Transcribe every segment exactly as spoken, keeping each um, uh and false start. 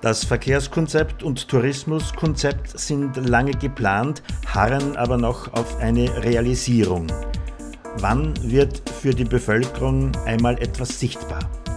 Das Verkehrskonzept und Tourismuskonzept sind lange geplant, harren aber noch auf eine Realisierung. Wann wird für die Bevölkerung einmal etwas sichtbar?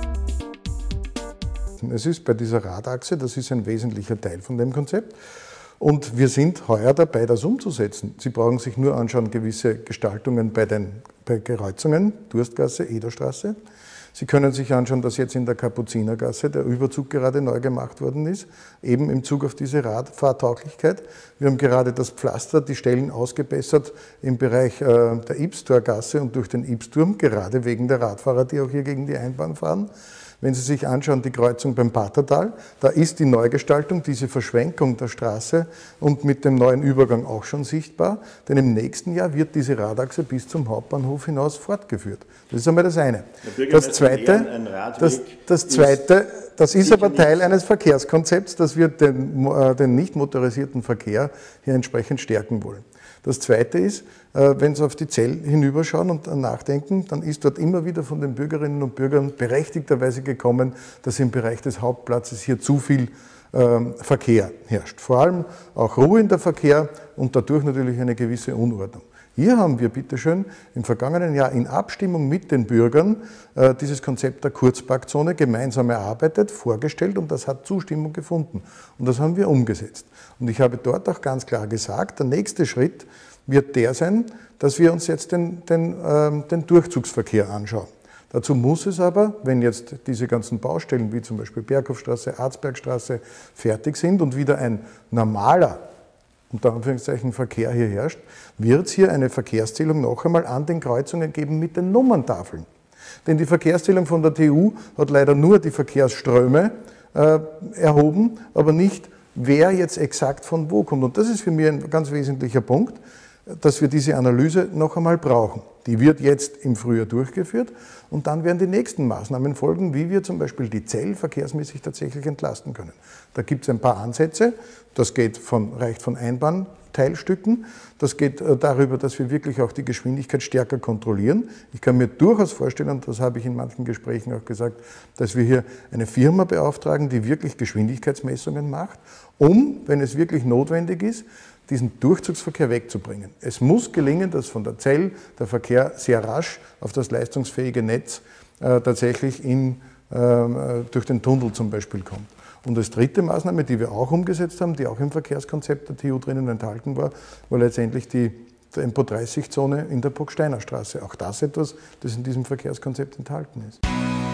Es ist bei dieser Radachse, das ist ein wesentlicher Teil von dem Konzept. Und wir sind heuer dabei, das umzusetzen. Sie brauchen sich nur anschauen, gewisse Gestaltungen bei den bei Kreuzungen, Durstgasse, Ederstraße. Sie können sich anschauen, dass jetzt in der Kapuzinergasse der Überzug gerade neu gemacht worden ist, eben im Zug auf diese Radfahrtauglichkeit. Wir haben gerade das Pflaster, die Stellen ausgebessert im Bereich äh, der Ibstorgasse und durch den Ibsturm, gerade wegen der Radfahrer, die auch hier gegen die Einbahn fahren. Wenn Sie sich anschauen, die Kreuzung beim Patertal, da ist die Neugestaltung, diese Verschwenkung der Straße und mit dem neuen Übergang auch schon sichtbar. Denn im nächsten Jahr wird diese Radachse bis zum Hauptbahnhof hinaus fortgeführt. Das ist einmal das eine. Das zweite, das, das zweite, das ist aber Teil eines Verkehrskonzepts, dass wir den, äh, den nicht motorisierten Verkehr hier entsprechend stärken wollen. Das Zweite ist, wenn Sie auf die Zell hinüberschauen und nachdenken, dann ist dort immer wieder von den Bürgerinnen und Bürgern berechtigterweise gekommen, dass im Bereich des Hauptplatzes hier zu viel Verkehr herrscht. Vor allem auch ruhender Verkehr und dadurch natürlich eine gewisse Unordnung. Hier haben wir bitteschön im vergangenen Jahr in Abstimmung mit den Bürgern äh, dieses Konzept der Kurzparkzone gemeinsam erarbeitet, vorgestellt und das hat Zustimmung gefunden. Und das haben wir umgesetzt. Und ich habe dort auch ganz klar gesagt, der nächste Schritt wird der sein, dass wir uns jetzt den, den, äh, den Durchzugsverkehr anschauen. Dazu muss es aber, wenn jetzt diese ganzen Baustellen wie zum Beispiel Berghofstraße, Arzbergstraße fertig sind und wieder ein normaler, unter Anführungszeichen, Verkehr hier herrscht, wird es hier eine Verkehrszählung noch einmal an den Kreuzungen geben mit den Nummerntafeln. Denn die Verkehrszählung von der T U hat leider nur die Verkehrsströme äh, erhoben, aber nicht, wer jetzt exakt von wo kommt. Und das ist für mich ein ganz wesentlicher Punkt, dass wir diese Analyse noch einmal brauchen. Die wird jetzt im Frühjahr durchgeführt und dann werden die nächsten Maßnahmen folgen, wie wir zum Beispiel die Zell verkehrsmäßig tatsächlich entlasten können. Da gibt es ein paar Ansätze, das geht von, reicht von Einbahnteilstücken, das geht darüber, dass wir wirklich auch die Geschwindigkeit stärker kontrollieren. Ich kann mir durchaus vorstellen, und das habe ich in manchen Gesprächen auch gesagt, dass wir hier eine Firma beauftragen, die wirklich Geschwindigkeitsmessungen macht, um, wenn es wirklich notwendig ist, diesen Durchzugsverkehr wegzubringen. Es muss gelingen, dass von der Zell der Verkehr sehr rasch auf das leistungsfähige Netz äh, tatsächlich in, äh, durch den Tunnel zum Beispiel kommt. Und als dritte Maßnahme, die wir auch umgesetzt haben, die auch im Verkehrskonzept der T U drinnen enthalten war, war letztendlich die Tempo dreißig Zone in der Burgsteiner Straße. Auch das etwas, das in diesem Verkehrskonzept enthalten ist.